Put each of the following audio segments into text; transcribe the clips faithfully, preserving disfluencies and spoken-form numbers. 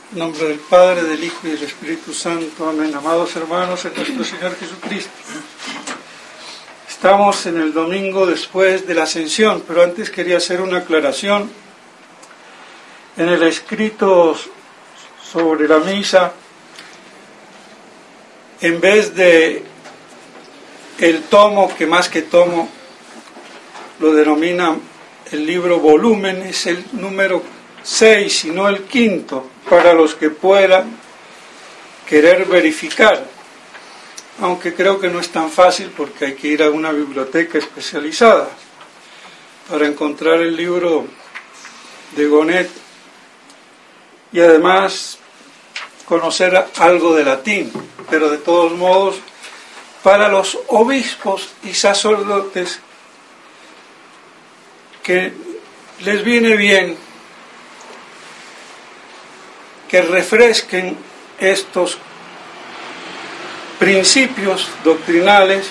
En nombre del Padre, del Hijo y del Espíritu Santo. Amén. Amados hermanos en nuestro Señor Jesucristo. Estamos en el domingo después de la Ascensión, pero antes quería hacer una aclaración. En el escrito sobre la misa, en vez de el tomo, que más que tomo lo denomina el libro volumen, es el número seis y no el quinto, para los que puedan querer verificar, aunque creo que no es tan fácil porque hay que ir a una biblioteca especializada para encontrar el libro de Gonet y además conocer algo de latín, pero de todos modos para los obispos y sacerdotes que les viene bien que refresquen estos principios doctrinales,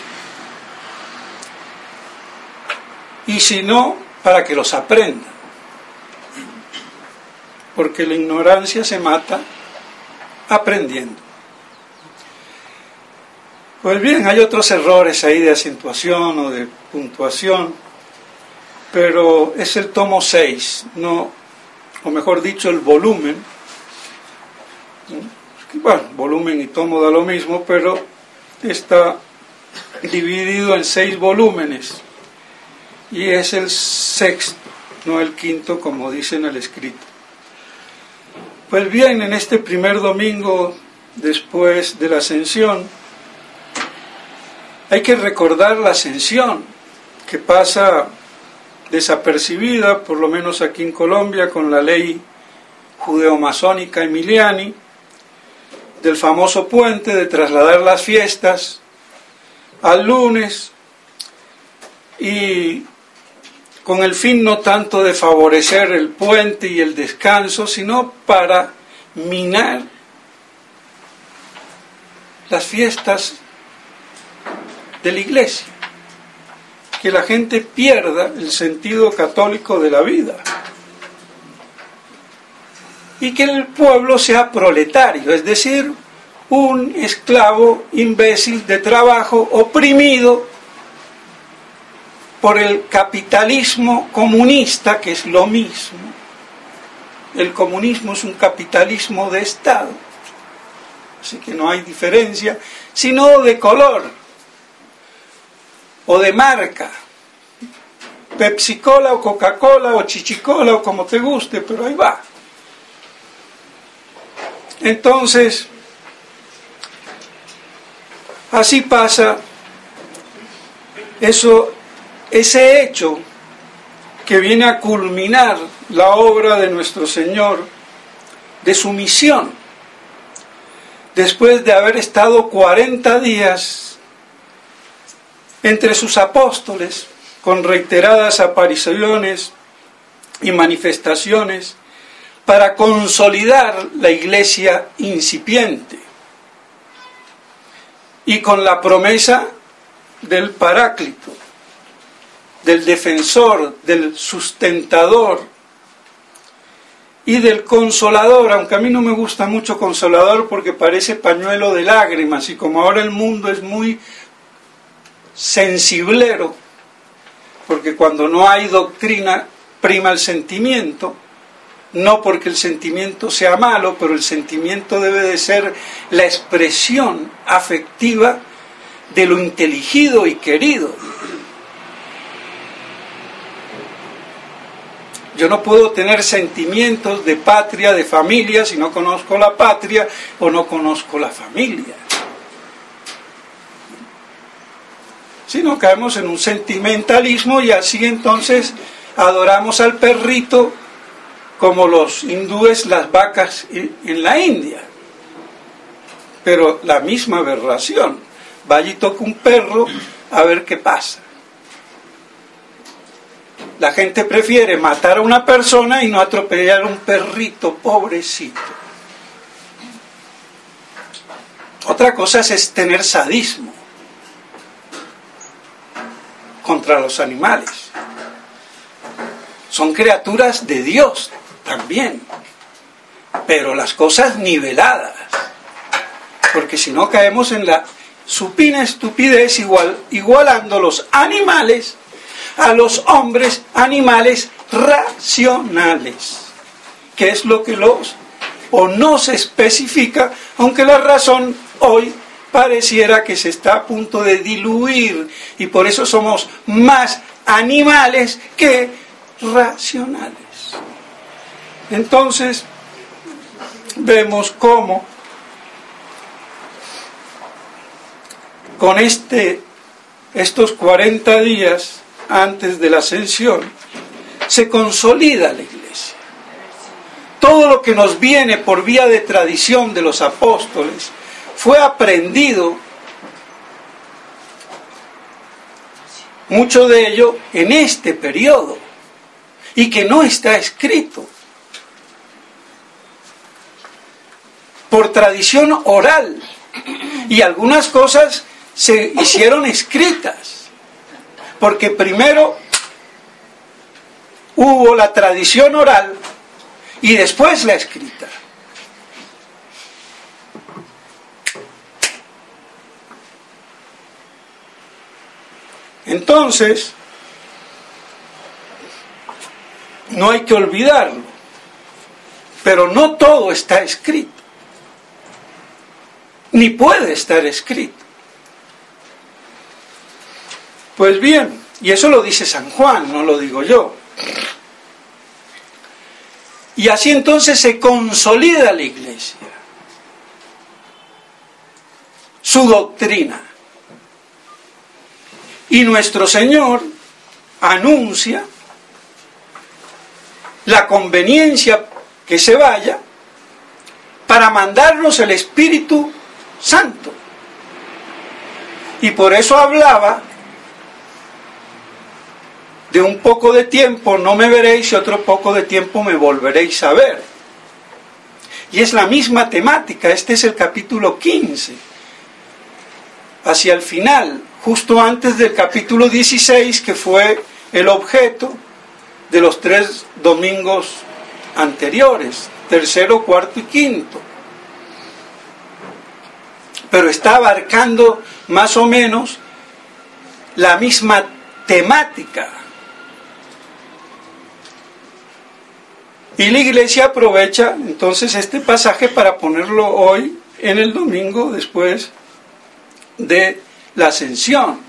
y si no, para que los aprendan, porque la ignorancia se mata aprendiendo. Pues bien, hay otros errores ahí de acentuación o de puntuación, pero es el tomo seis, no, o mejor dicho, el volumen. Bueno, volumen y tomo da lo mismo, pero está dividido en seis volúmenes y es el sexto, no el quinto como dice en el escrito. Pues bien, en este primer domingo después de la Ascensión hay que recordar la Ascensión, que pasa desapercibida, por lo menos aquí en Colombia, con la ley judeo-masónica Emiliani, del famoso puente, de trasladar las fiestas al lunes, y con el fin no tanto de favorecer el puente y el descanso, sino para minar las fiestas de la Iglesia, que la gente pierda el sentido católico de la vida y que el pueblo sea proletario, es decir, un esclavo imbécil de trabajo oprimido por el capitalismo comunista, que es lo mismo. El comunismo es un capitalismo de Estado, así que no hay diferencia, sino de color o de marca, Pepsi-Cola o Coca-Cola o Chichi-Cola o como te guste, pero ahí va. Entonces, así pasa eso, ese hecho que viene a culminar la obra de nuestro Señor, de su misión, después de haber estado cuarenta días entre sus apóstoles, con reiteradas apariciones y manifestaciones, para consolidar la iglesia incipiente, y con la promesa del Paráclito, del defensor, del sustentador y del consolador, aunque a mí no me gusta mucho consolador porque parece pañuelo de lágrimas, y como ahora el mundo es muy sensiblero, porque cuando no hay doctrina prima el sentimiento, no porque el sentimiento sea malo, pero el sentimiento debe de ser la expresión afectiva de lo inteligido y querido. Yo no puedo tener sentimientos de patria, de familia, si no conozco la patria o no conozco la familia. Si no, caemos en un sentimentalismo y así entonces adoramos al perrito como los hindúes las vacas en la India, pero la misma aberración. Vaya y toca un perro a ver qué pasa. La gente prefiere matar a una persona y no atropellar a un perrito, pobrecito. Otra cosa es tener sadismo contra los animales. Son criaturas de Dios también. pero las cosas niveladas, porque si no caemos en la supina estupidez igual, igualando los animales a los hombres animales racionales, que es lo que los o no se especifica, aunque la razón hoy pareciera que se está a punto de diluir y por eso somos más animales que racionales. Entonces vemos cómo con este, estos cuarenta días antes de la ascensión se consolida la iglesia. Todo lo que nos viene por vía de tradición de los apóstoles fue aprendido, mucho de ello en este periodo, y que no está escrito. Por tradición oral, y algunas cosas se hicieron escritas, porque primero hubo la tradición oral y después la escrita. Entonces, no hay que olvidarlo, pero no todo está escrito, ni puede estar escrito. Pues bien, y eso lo dice San Juan, no lo digo yo. Y así entonces se consolida la iglesia, su doctrina. Y nuestro Señor anuncia la conveniencia que se vaya para mandarnos el Espíritu Santo. Y por eso hablaba de un poco de tiempo no me veréis y otro poco de tiempo me volveréis a ver. Y es la misma temática. Este es el capítulo quince. Hacia el final, justo antes del capítulo dieciséis, que fue el objeto de los tres domingos anteriores, tercero, cuarto y quinto. Pero está abarcando más o menos la misma temática. Y la iglesia aprovecha entonces este pasaje para ponerlo hoy en el domingo después de la ascensión.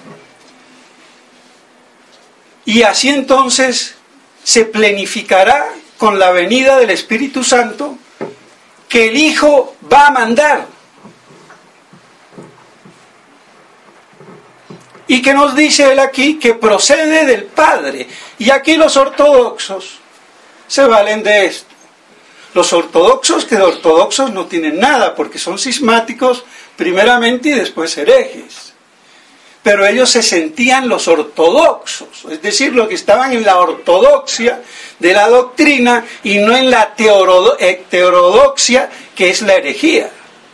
Y así entonces se plenificará con la venida del Espíritu Santo que el Hijo va a mandar. Y que nos dice él aquí que procede del Padre. Y aquí los ortodoxos se valen de esto. Los ortodoxos que de ortodoxos no tienen nada, porque son cismáticos primeramente y después herejes. Pero ellos se sentían los ortodoxos, es decir, los que estaban en la ortodoxia de la doctrina y no en la heterodoxia, que es la herejía.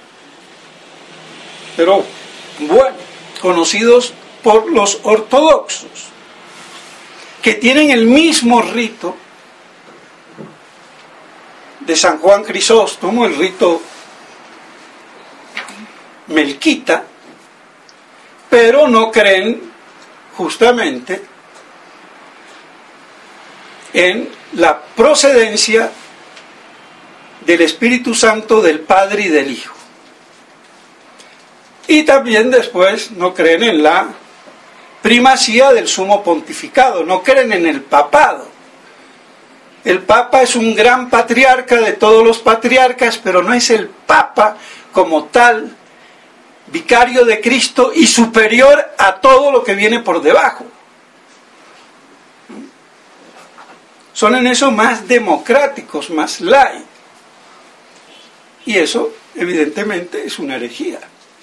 Pero, bueno, conocidos por los ortodoxos, que tienen el mismo rito de San Juan Crisóstomo, el rito melquita, pero no creen justamente en la procedencia del Espíritu Santo del Padre y del Hijo. Y también después no creen en la primacía del sumo pontificado, no creen en el papado. El Papa es un gran patriarca de todos los patriarcas, pero no es el Papa como tal, vicario de Cristo y superior a todo lo que viene por debajo. Son en eso más democráticos, más light. Y eso, evidentemente, es una herejía.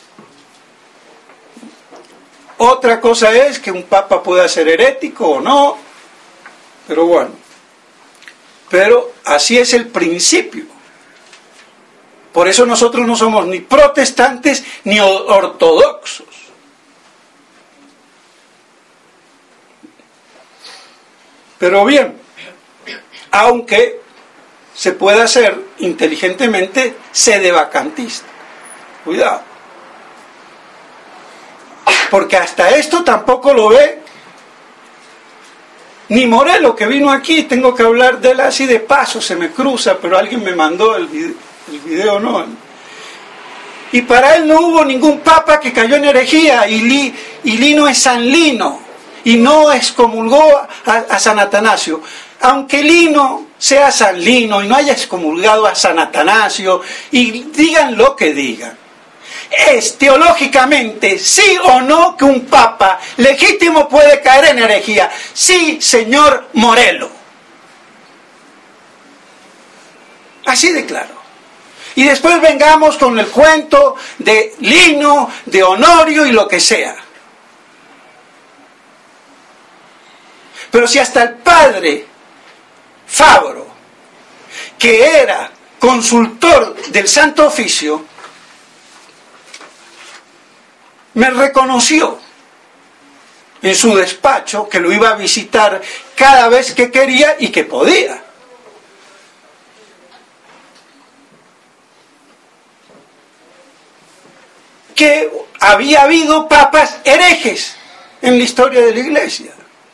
Otra cosa es que un Papa pueda ser herético o no, pero bueno. Pero así es el principio. Por eso nosotros no somos ni protestantes ni ortodoxos. Pero bien, aunque se puede hacer inteligentemente sedevacantista. Cuidado. Porque hasta esto tampoco lo ve ni Morelo, que vino aquí. Tengo que hablar de él así de paso, se me cruza, pero alguien me mandó el video, el video no. Y para él no hubo ningún papa que cayó en herejía, y, Li, y Lino es San Lino, y no excomulgó a, a San Atanasio. Aunque Lino sea San Lino y no haya excomulgado a San Atanasio, y digan lo que digan, es teológicamente sí o no que un papa legítimo puede caer en herejía. Sí, señor Morelo. Así de claro. Y después vengamos con el cuento de Lino, de Honorio y lo que sea. Pero si hasta el padre Fabro, que era consultor del Santo Oficio, me reconoció en su despacho que lo iba a visitar cada vez que quería y que podía. Que había habido papas herejes en la historia de la Iglesia.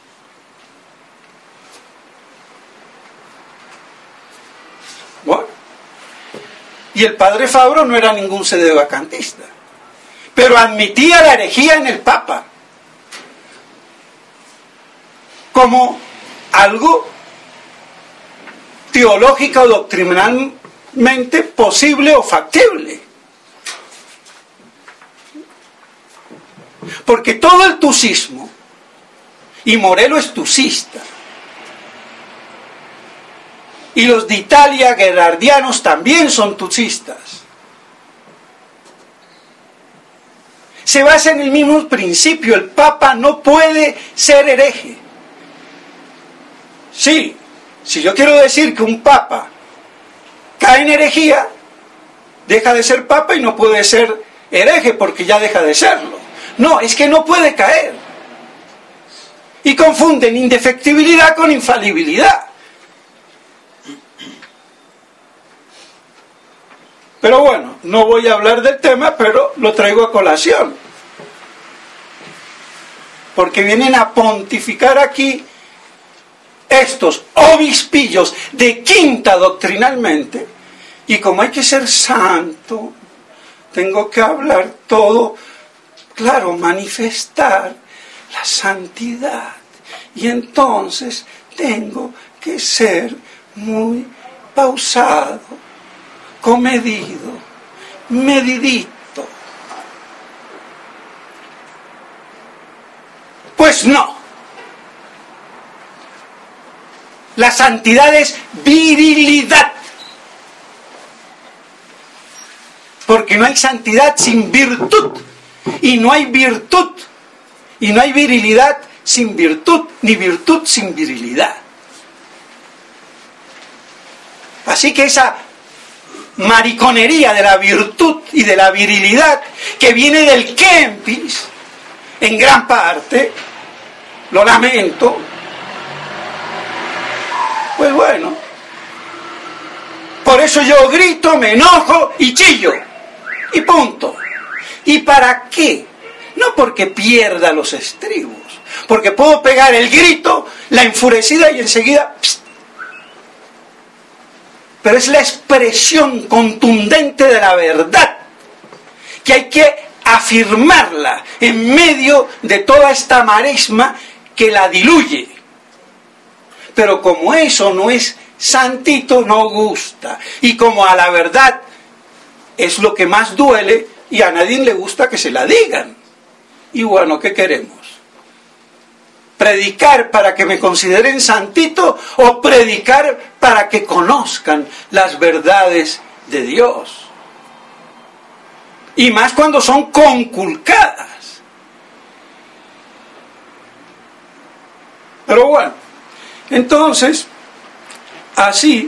Bueno, y el padre Fabro no era ningún sedevacantista, pero admitía la herejía en el Papa como algo teológico o doctrinalmente posible o factible. Porque todo el tucismo, y Morelo es tucista, y los de Italia gerardianos también son tucistas, se basa en el mismo principio: el Papa no puede ser hereje. Sí, si yo quiero decir que un Papa cae en herejía, deja de ser Papa y no puede ser hereje porque ya deja de serlo. No, es que no puede caer. Y confunden indefectibilidad con infalibilidad. Pero bueno, no voy a hablar del tema, pero lo traigo a colación. Porque vienen a pontificar aquí estos obispillos de quinta doctrinalmente, y como hay que ser santo, tengo que hablar todo, claro, manifestar la santidad, y entonces tengo que ser muy pausado, comedido, medidito. Pues no. La santidad es virilidad. Porque no hay santidad sin virtud. Y no hay virtud. Y no hay virilidad sin virtud. Ni virtud sin virilidad. Así que esa mariconería de la virtud y de la virilidad, que viene del Kempis, en gran parte, lo lamento, pues bueno, por eso yo grito, me enojo y chillo, y punto. ¿Y para qué? No porque pierda los estribos, porque puedo pegar el grito, la enfurecida, y enseguida, pst, pero es la expresión contundente de la verdad, que hay que afirmarla en medio de toda esta maresma que la diluye. Pero como eso no es santito, no gusta. Y como a la verdad es lo que más duele, y a nadie le gusta que se la digan. Y bueno, ¿qué queremos? ¿Predicar para que me consideren santito o predicar para que conozcan las verdades de Dios? Y más cuando son conculcadas. Pero bueno, entonces, así,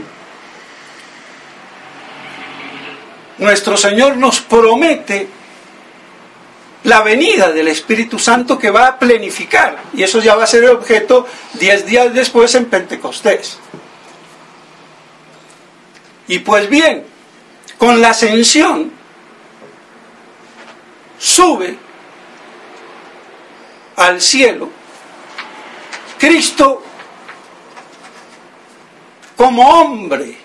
nuestro Señor nos promete la venida del Espíritu Santo, que va a plenificar, y eso ya va a ser el objeto diez días después en Pentecostés. Y pues bien, con la ascensión sube al cielo Cristo como hombre.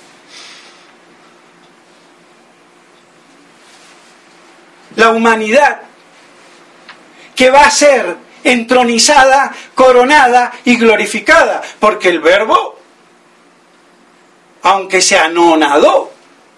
La humanidad que va a ser entronizada, coronada y glorificada, porque el Verbo, aunque se anonadó,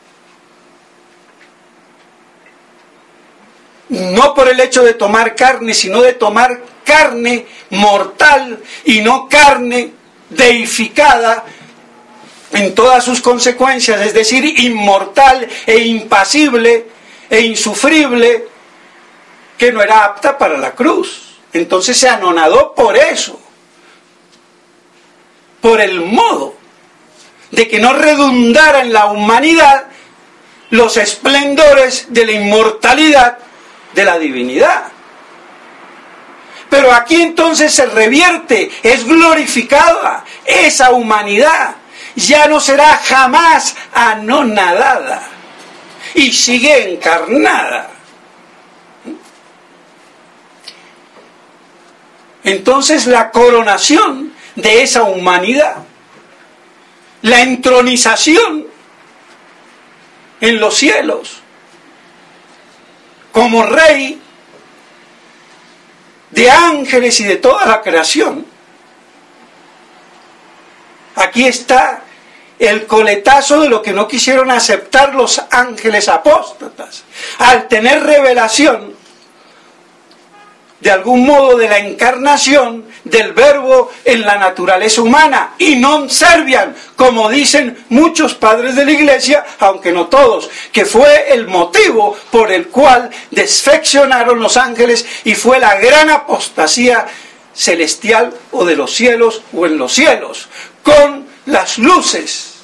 no por el hecho de tomar carne, sino de tomar carne mortal y no carne deificada en todas sus consecuencias, es decir, inmortal e impasible e insufrible, que no era apta para la cruz. Entonces se anonadó por eso, por el modo de que no redundara en la humanidad los esplendores de la inmortalidad de la divinidad. Pero aquí entonces se revierte, es glorificada esa humanidad, ya no será jamás anonadada y sigue encarnada. Entonces la coronación de esa humanidad, la entronización en los cielos como rey de ángeles y de toda la creación. Aquí está el coletazo de lo que no quisieron aceptar los ángeles apóstatas. Al tener revelación, de algún modo, de la encarnación del Verbo en la naturaleza humana, y non serviam, como dicen muchos padres de la Iglesia, aunque no todos, que fue el motivo por el cual desfeccionaron los ángeles y fue la gran apostasía celestial o de los cielos o en los cielos, con las luces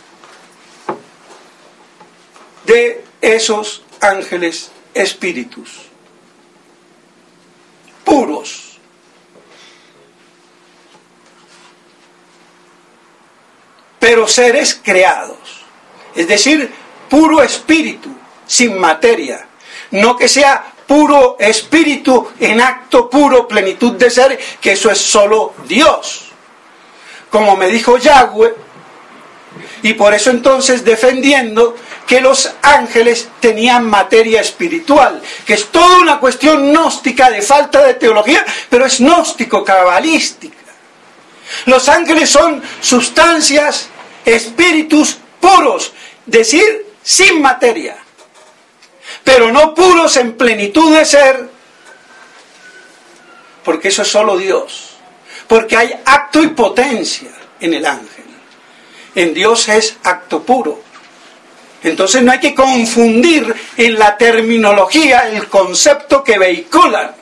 de esos ángeles espíritus puros. Pero seres creados, es decir, puro espíritu, sin materia, no que sea puro espíritu en acto puro, plenitud de ser, que eso es solo Dios, como me dijo Yahweh, y por eso entonces defendiendo que los ángeles tenían materia espiritual, que es toda una cuestión gnóstica de falta de teología, pero es gnóstico-cabalística. Los ángeles son sustancias, espíritus puros, decir, sin materia, pero no puros en plenitud de ser, porque eso es solo Dios, porque hay acto y potencia en el ángel. En Dios es acto puro. Entonces no hay que confundir en la terminología el concepto que vehiculan.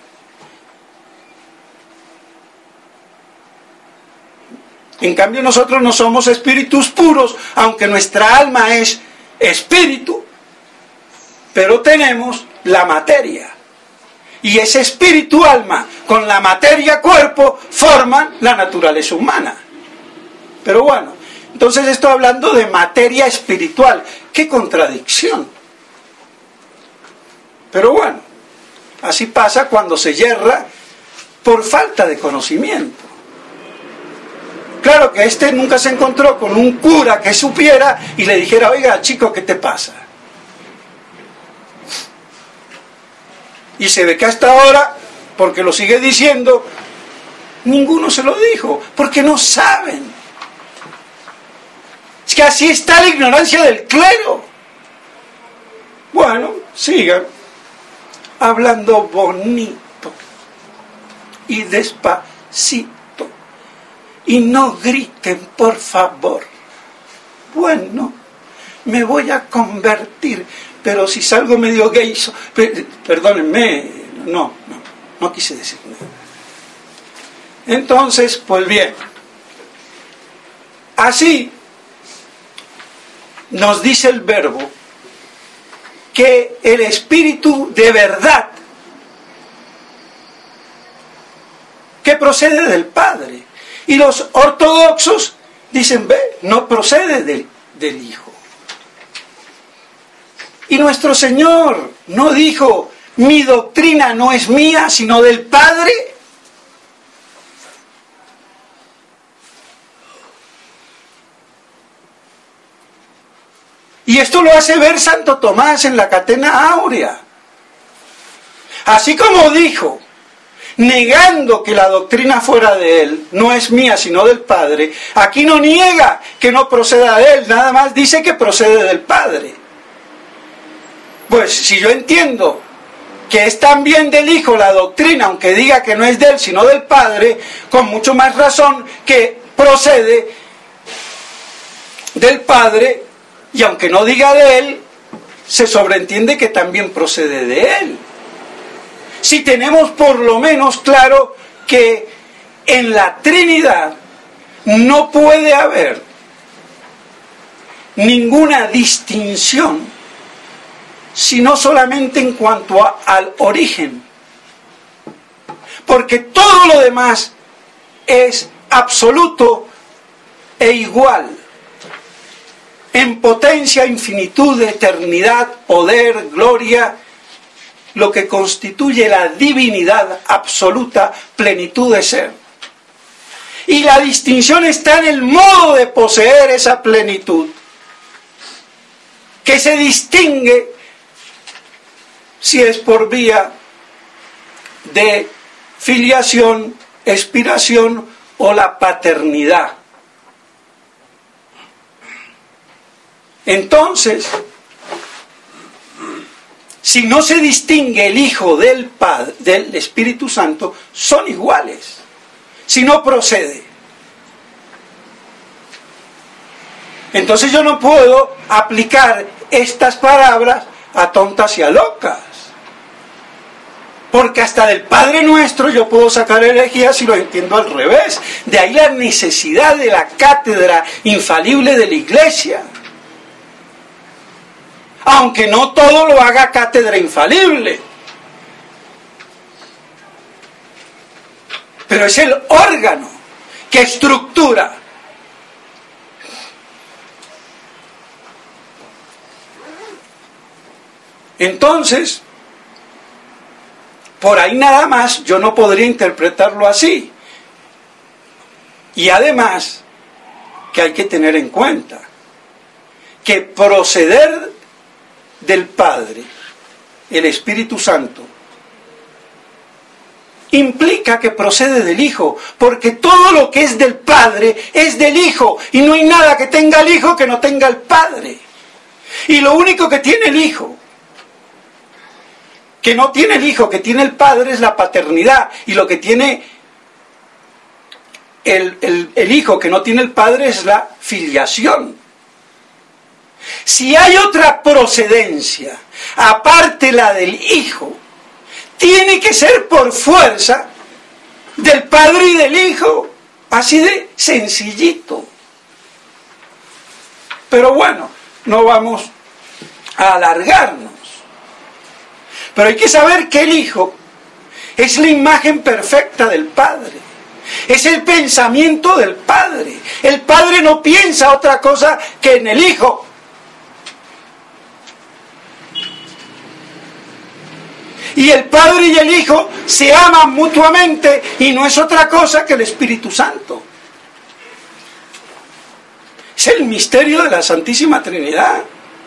En cambio nosotros no somos espíritus puros, aunque nuestra alma es espíritu, pero tenemos la materia. Y ese espíritu alma con la materia cuerpo forman la naturaleza humana. Pero bueno, entonces estoy hablando de materia espiritual. ¡Qué contradicción! Pero bueno, así pasa cuando se yerra por falta de conocimiento. Claro que este nunca se encontró con un cura que supiera y le dijera, oiga, chico, ¿qué te pasa? Y se ve que hasta ahora, porque lo sigue diciendo, ninguno se lo dijo, porque no saben. Es que así está la ignorancia del clero. Bueno, sigan hablando bonito y despacito. Y no griten, por favor. Bueno, me voy a convertir, pero si salgo medio gay, so, per, perdónenme, no, no, no quise decir nada. Entonces, pues bien, así nos dice el Verbo que el Espíritu de verdad que procede del Padre. Y los ortodoxos dicen, ve, no procede del, del Hijo. Y nuestro Señor no dijo, mi doctrina no es mía, sino del Padre. Y esto lo hace ver Santo Tomás en la Catena Áurea. Así como dijo, negando que la doctrina fuera de él, no es mía sino del Padre, aquí no niega que no proceda de él, nada más dice que procede del Padre. Pues si yo entiendo que es también del Hijo la doctrina, aunque diga que no es de él sino del Padre, con mucho más razón que procede del Padre, y aunque no diga de él, se sobreentiende que también procede de él. Si tenemos por lo menos claro que en la Trinidad no puede haber ninguna distinción, sino solamente en cuanto a, al origen. Porque todo lo demás es absoluto e igual. En potencia, infinitud, eternidad, poder, gloria, lo que constituye la divinidad absoluta, plenitud de ser. Y la distinción está en el modo de poseer esa plenitud, que se distingue si es por vía de filiación, expiración o la paternidad. Entonces, si no se distingue el Hijo del Padre, del Espíritu Santo, son iguales. Si no procede. Entonces yo no puedo aplicar estas palabras a tontas y a locas. Porque hasta del Padre Nuestro yo puedo sacar herejías si lo entiendo al revés. De ahí la necesidad de la cátedra infalible de la Iglesia. Aunque no todo lo haga cátedra infalible. Pero es el órgano que estructura. Entonces, por ahí nada más yo no podría interpretarlo así. Y además, que hay que tener en cuenta que proceder del Padre, el Espíritu Santo, implica que procede del Hijo, porque todo lo que es del Padre es del Hijo, y no hay nada que tenga el Hijo que no tenga el Padre. Y lo único que tiene el Hijo, que no tiene el Hijo, que tiene el Padre, es la paternidad, y lo que tiene el, el, el Hijo, que no tiene el Padre, es la filiación. Si hay otra procedencia, aparte la del Hijo, tiene que ser por fuerza del Padre y del Hijo, así de sencillito. Pero bueno, no vamos a alargarnos. Pero hay que saber que el Hijo es la imagen perfecta del Padre. Es el pensamiento del Padre. El Padre no piensa otra cosa que en el Hijo. Y el Padre y el Hijo se aman mutuamente y no es otra cosa que el Espíritu Santo. Es el misterio de la Santísima Trinidad.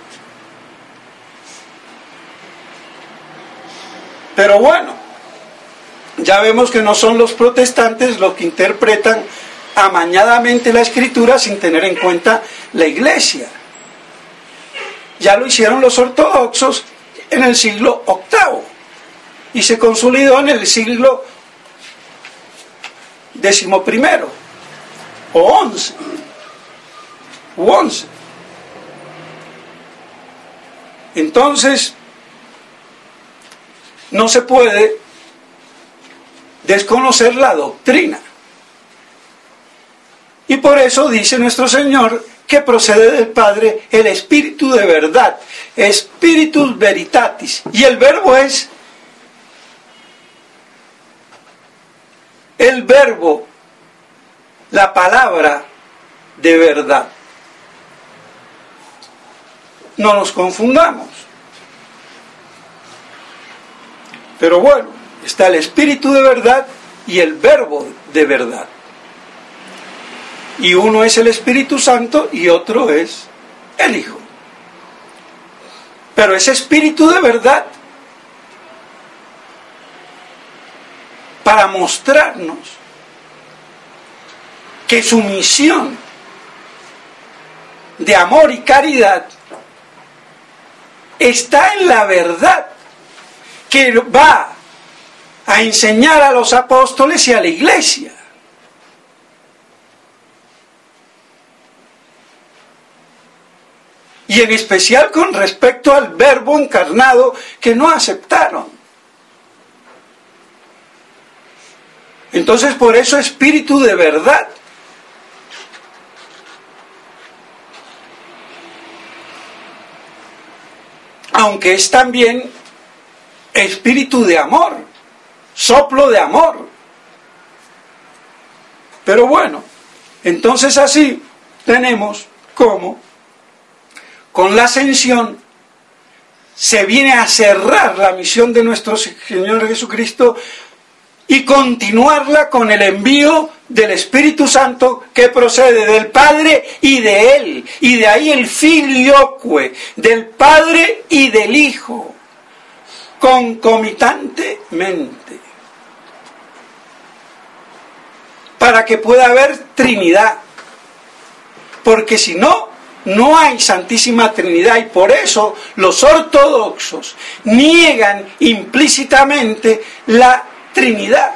Pero bueno, ya vemos que no son los protestantes los que interpretan amañadamente la Escritura sin tener en cuenta la Iglesia. Ya lo hicieron los ortodoxos en el siglo octavo y se consolidó en el siglo decimoprimero o once u once. Entonces no se puede desconocer la doctrina. Y por eso dice nuestro Señor que procede del Padre el Espíritu de verdad, Spiritus Veritatis. Y el verbo es el verbo, la palabra de verdad. No nos confundamos. Pero bueno, está el Espíritu de verdad y el Verbo de verdad. Y uno es el Espíritu Santo y otro es el Hijo. Pero ese Espíritu de verdad, para mostrarnos que su misión de amor y caridad está en la verdad que va a enseñar a los apóstoles y a la iglesia. Y en especial con respecto al Verbo encarnado que no aceptaron. Entonces, por eso Espíritu de verdad. Aunque es también Espíritu de amor, soplo de amor. Pero bueno, entonces así tenemos como con la ascensión se viene a cerrar la misión de nuestro Señor Jesucristo y continuarla con el envío del Espíritu Santo que procede del Padre y de Él. Y de ahí el filioque, del Padre y del Hijo, concomitantemente. Para que pueda haber Trinidad. Porque si no, no hay Santísima Trinidad, y por eso los ortodoxos niegan implícitamente la Trinidad.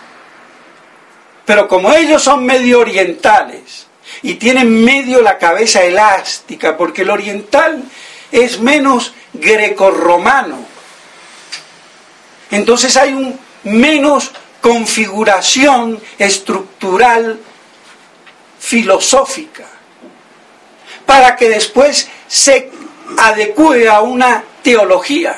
Pero como ellos son medio orientales y tienen medio la cabeza elástica, porque el oriental es menos grecorromano, entonces hay un menos configuración estructural filosófica, para que después se adecue a una teología.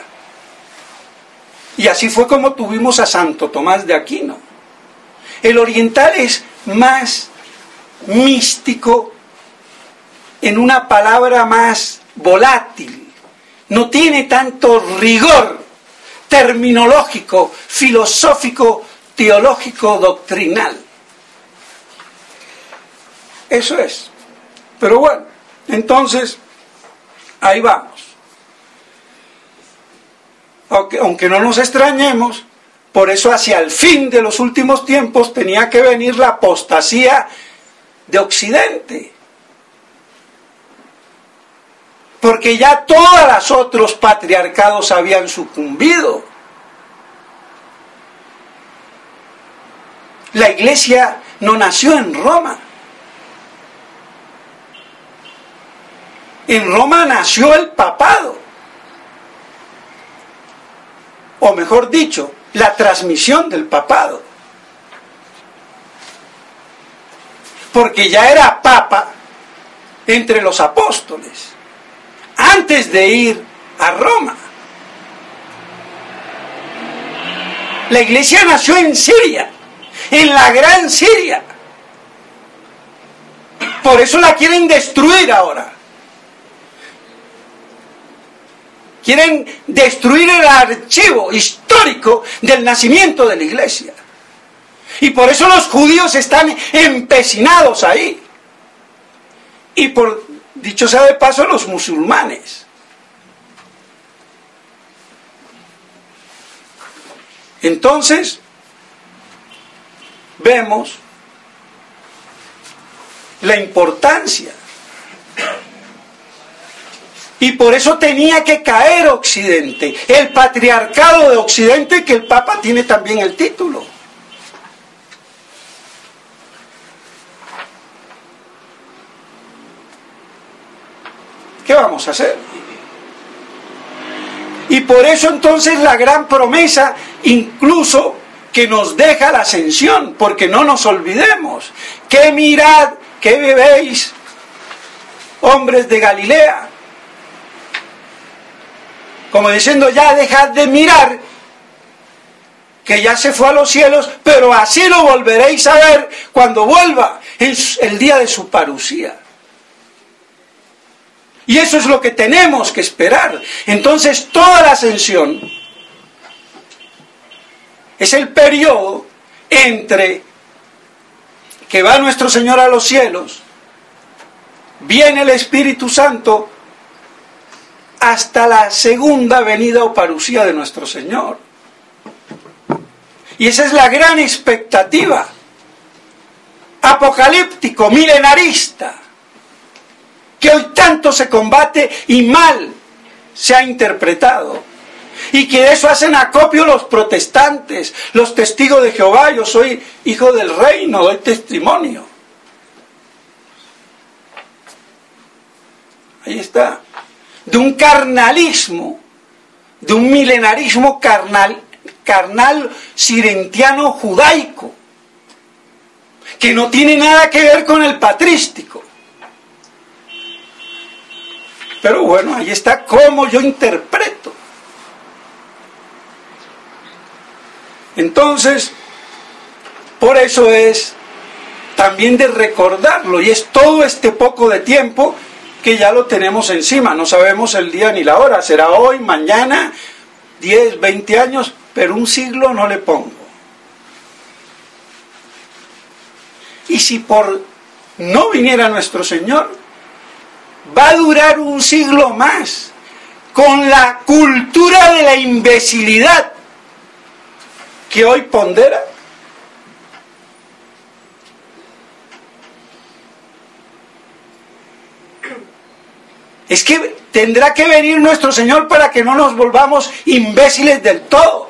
Y así fue como tuvimos a Santo Tomás de Aquino. El oriental es más místico, en una palabra más volátil, no tiene tanto rigor terminológico, filosófico, teológico, doctrinal. Eso es. Pero bueno, entonces, ahí vamos. Aunque, aunque no nos extrañemos, por eso hacia el fin de los últimos tiempos tenía que venir la apostasía de Occidente. Porque ya todos los otros patriarcados habían sucumbido. La iglesia no nació en Roma. En Roma nació el papado. O mejor dicho, la transmisión del papado. Porque ya era papa entre los apóstoles, antes de ir a Roma. La iglesia nació en Siria, en la gran Siria. Por eso la quieren destruir ahora. Quieren destruir el archivo histórico del nacimiento de la iglesia. Y por eso los judíos están empecinados ahí. Y por, dicho sea de paso, los musulmanes. Entonces, vemos la importancia. Y por eso tenía que caer Occidente, el patriarcado de Occidente, que el Papa tiene también el título. ¿Qué vamos a hacer? Y por eso entonces la gran promesa, incluso que nos deja la ascensión, porque no nos olvidemos, que mirad, que bebéis, hombres de Galilea, como diciendo, ya dejad de mirar, que ya se fue a los cielos, pero así lo volveréis a ver cuando vuelva, en el día de su parusía. Y eso es lo que tenemos que esperar. Entonces toda la ascensión Es el periodo entre que va nuestro Señor a los cielos, viene el Espíritu Santo, hasta la segunda venida o parucía de nuestro Señor. Y esa es la gran expectativa apocalíptico, milenarista, que hoy tanto se combate y mal se ha interpretado, y que de eso hacen acopio los protestantes, los testigos de Jehová. Yo soy hijo del reino, doy testimonio. Ahí está. De un carnalismo, de un milenarismo carnal, carnal sirentiano judaico, que no tiene nada que ver con el patrístico. Pero bueno, ahí está cómo yo interpreto. Entonces, por eso es también de recordarlo, y es todo este poco de tiempo que ya lo tenemos encima. No sabemos el día ni la hora, será hoy, mañana, diez, veinte años, pero un siglo no le pongo. Y si por no viniera nuestro Señor, va a durar un siglo más, con la cultura de la imbecilidad que hoy pondera. Es que tendrá que venir nuestro Señor para que no nos volvamos imbéciles del todo.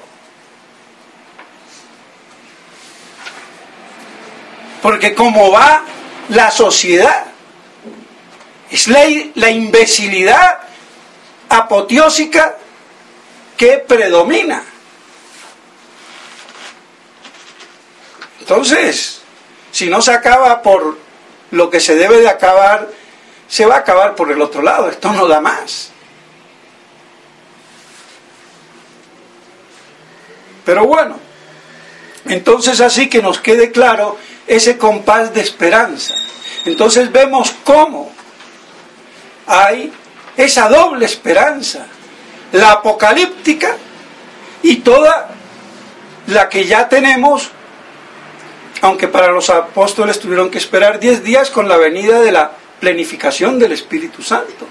Porque como va la sociedad, es la, la imbecilidad apoteósica que predomina. Entonces, si no se acaba por lo que se debe de acabar, se va a acabar por el otro lado. Esto no da más. Pero bueno, entonces así que nos quede claro ese compás de esperanza. Entonces vemos cómo hay esa doble esperanza, la apocalíptica y toda la que ya tenemos, aunque para los apóstoles tuvieron que esperar diez días con la venida de la plenificación del Espíritu Santo.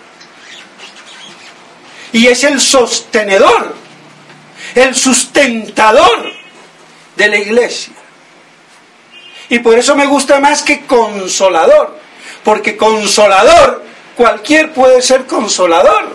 Y es el sostenedor, el sustentador de la iglesia. Y por eso me gusta más que consolador, porque consolador, cualquier puede ser consolador.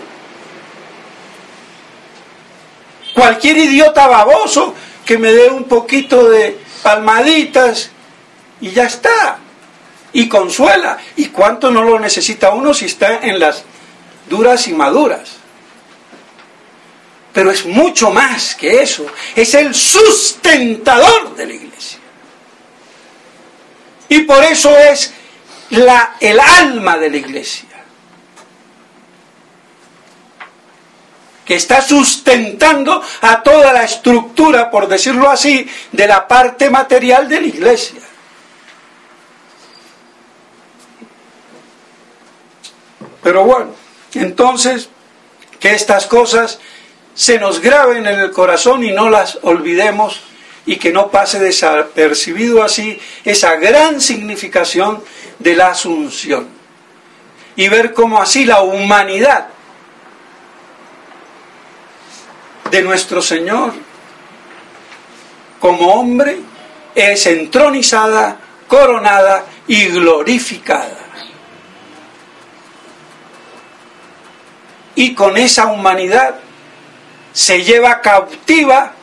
Cualquier idiota baboso que me dé un poquito de palmaditas y ya está. Y consuela. ¿Y cuánto no lo necesita uno si está en las duras y maduras? Pero es mucho más que eso. Es el sustentador de la iglesia. Y por eso es la, el alma de la iglesia, que está sustentando a toda la estructura, por decirlo así, de la parte material de la iglesia. Pero bueno, entonces, que estas cosas se nos graben en el corazón y no las olvidemos, y que no pase desapercibido así esa gran significación de la Asunción. Y ver cómo así la humanidad de nuestro Señor como hombre es entronizada, coronada y glorificada. Y con esa humanidad se lleva cautiva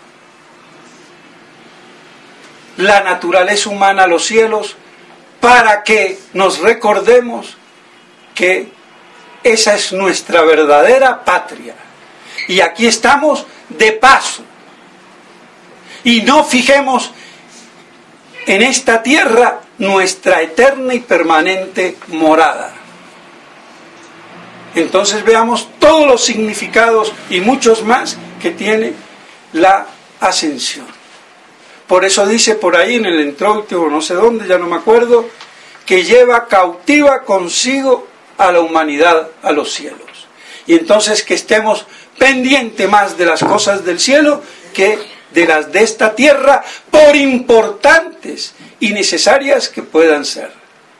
la naturaleza humana a los cielos, para que nos recordemos que esa es nuestra verdadera patria. Y aquí estamos de paso. Y no fijemos en esta tierra nuestra eterna y permanente morada. Entonces veamos todos los significados y muchos más que tiene la ascensión. Por eso dice por ahí en el introductivo, no sé dónde, ya no me acuerdo, que lleva cautiva consigo a la humanidad a los cielos. Y entonces que estemos pendientes más de las cosas del cielo que de las de esta tierra, por importantes y necesarias que puedan ser.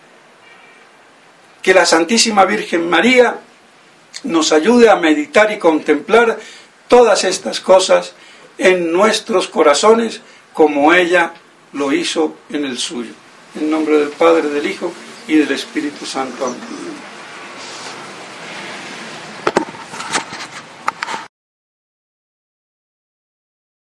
Que la Santísima Virgen María nos ayude a meditar y contemplar todas estas cosas en nuestros corazones, como ella lo hizo en el suyo. En nombre del Padre, del Hijo y del Espíritu Santo. Amén.